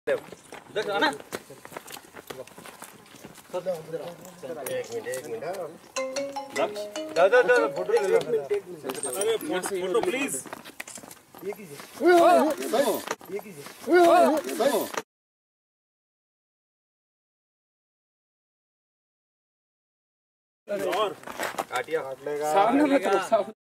देखो ना एक मिनट दादा फोटो ले लो। अरे फोटो प्लीज। ये कीजिए और काटिया सामने मत रखो।